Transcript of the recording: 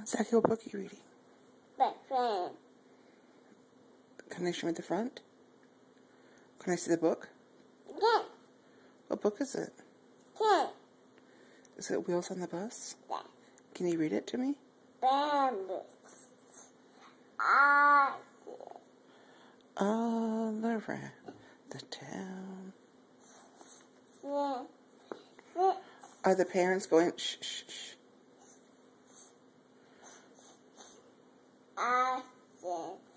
Zachy, what book are you reading? Batman. Can I show me the front? Can I see the book? Yeah. What book is it? Yeah. Is it Wheels on the Bus? Yeah. Can you read it to me? Bandits. All around the town. Yeah. Are the parents going? Shh, shh, shh. I